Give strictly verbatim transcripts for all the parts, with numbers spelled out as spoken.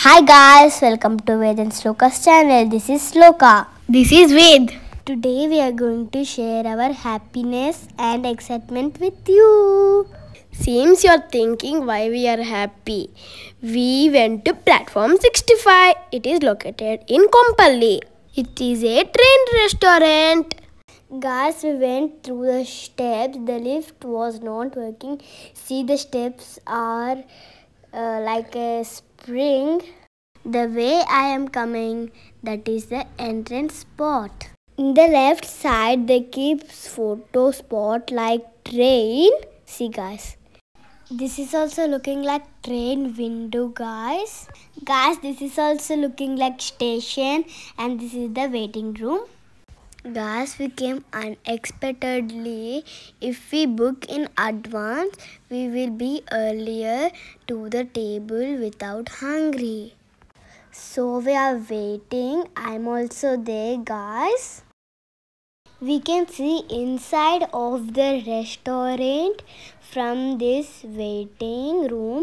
Hi guys, welcome to Ved and Sloka's channel. This is Sloka. This is Ved. Today we are going to share our happiness and excitement with you. Seems you're thinking why we are happy. We went to platform sixty-five. It is located in Kompally. It is a train restaurant. Guys, we went through the steps. The lift was not working. See, the steps are uh, like a spring. The way I am coming, that is the entrance spot. In the left side, they keep photo spot like train. See guys, this is also looking like train window guys. Guys, this is also looking like station, and this is the waiting room. Guys, we came unexpectedly. If we book in advance, we will be earlier to the table without hungry. So we are waiting. I'm also there guys. We can see inside of the restaurant from this waiting room.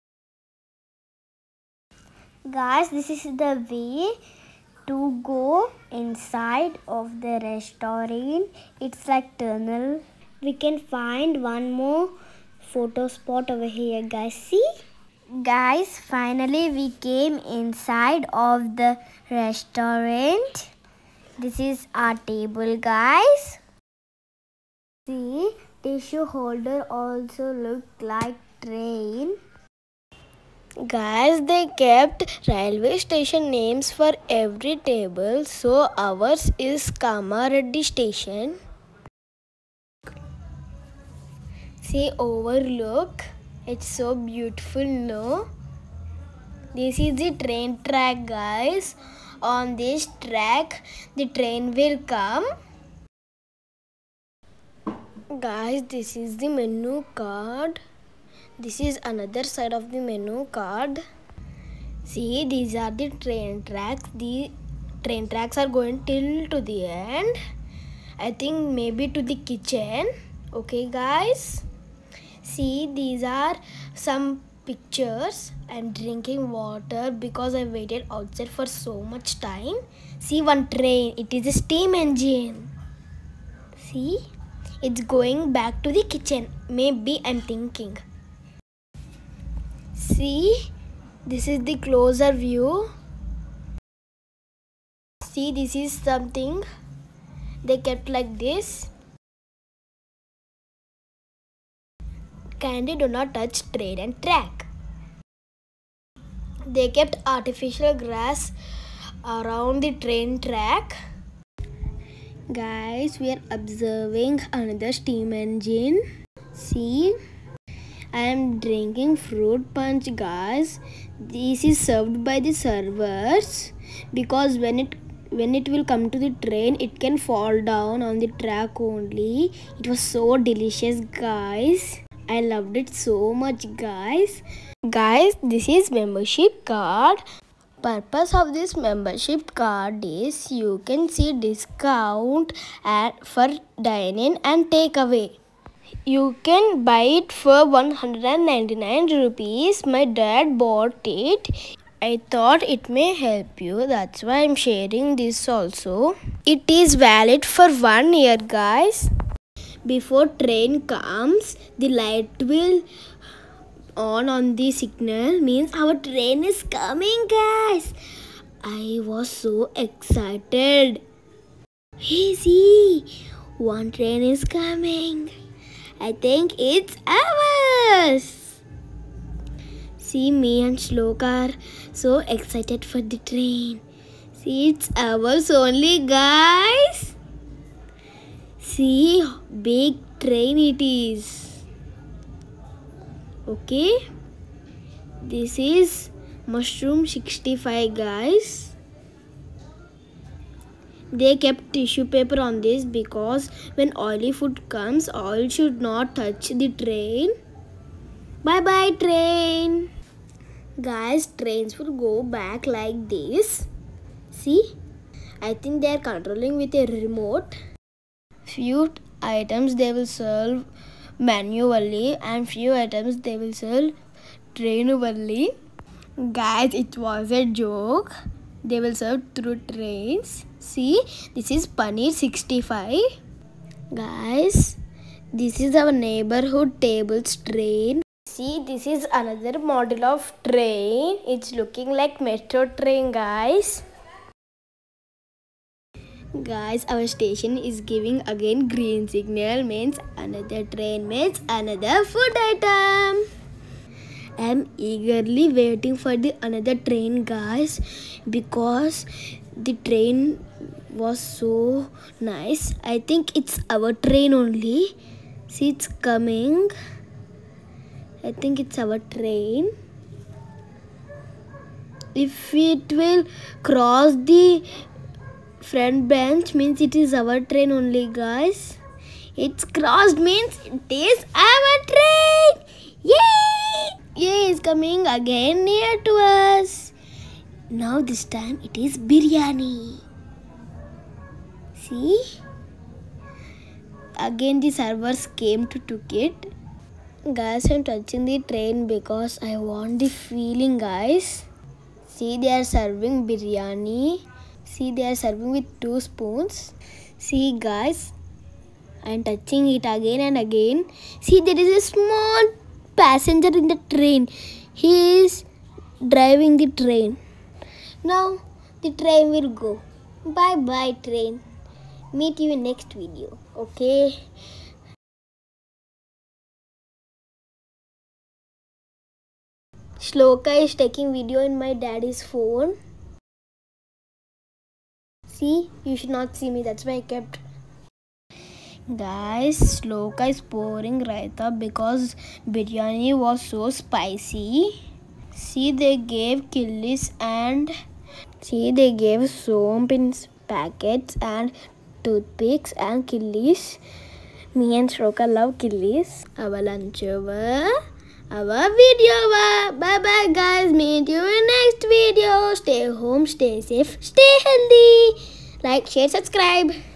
Guys, this is the way to go inside of the restaurant. It's like tunnel. We can find one more photo spot over here guys. See guys, finally we came inside of the restaurant. This is our table guys. See, tissue holder also look like train. Guys, they kept railway station names for every table. So ours is Kamareddy station. See, overlook. It's so beautiful, no? This is the train track, guys. On this track, the train will come. Guys, this is the menu card. This is another side of the menu card. See, these are the train tracks. The train tracks are going till to the end. I think maybe to the kitchen. Okay, guys. See, these are some pictures. I'm drinking water because I waited outside for so much time. See, one train. It is a steam engine. See, it's going back to the kitchen. Maybe I'm thinking. See, this is the closer view. See, this is something they kept like this. Kindly do not touch train and track. They kept artificial grass around the train track. Guys, we are observing another steam engine. See, I am drinking fruit punch, guys. This is served by the servers because when it when it will come to the train, it can fall down on the track only. It was so delicious, guys. I loved it so much, guys. Guys, this is membership card. Purpose of this membership card is you can see discount at for dine-in and takeaway. You can buy it for one hundred ninety-nine rupees. My dad bought it. I thought it may help you. That's why I'm sharing this also. It is valid for one year, guys. Before train comes, the light will on on the signal, means our train is coming, guys. I was so excited. Hey, see, one train is coming. I think it's ours. See, me and Shloka are so excited for the train. See, it's ours only, guys. See, big train it is. Okay, this is mushroom sixty-five, guys. They kept tissue paper on this because when oily food comes, oil should not touch the train. Bye bye train. Guys, trains will go back like this. See, I think they are controlling with a remote. Few items they will serve manually and few items they will serve manually. Guys, it was a joke. They will serve through trains. See, this is Paneer sixty-five. Guys, this is our neighborhood tables train. See, this is another model of train. It's looking like metro train, guys. Guys, our station is giving again green signal, means another train, means another food item. I am eagerly waiting for the another train, guys, because the train was so nice. I think it's our train only. See, it's coming. I think it's our train. If it will cross the front bench, means it is our train only, guys. It's crossed, means it is our train. Yay! Yay, it's coming again near to us. Now this time it is biryani. See? Again the servers came to took it. Guys, I'm touching the train because I want the feeling, guys. See, they are serving biryani. See, they are serving with two spoons. See, guys, I'm touching it again and again. See, there is a small passenger in the train. He is driving the train. Now, the train will go. Bye bye, train. Meet you in next video. Okay. Shloka is taking video in my daddy's phone. See, you should not see me. That's why I kept. Guys, Shloka is pouring raita because biryani was so spicy. See, they gave killis and see, they gave soap in packets and toothpicks and killis. Me and Shloka love killis. Our lunch over. Our video over. Bye bye, guys. Meet you in next video. Stay home, stay safe, stay healthy. Like, share, subscribe.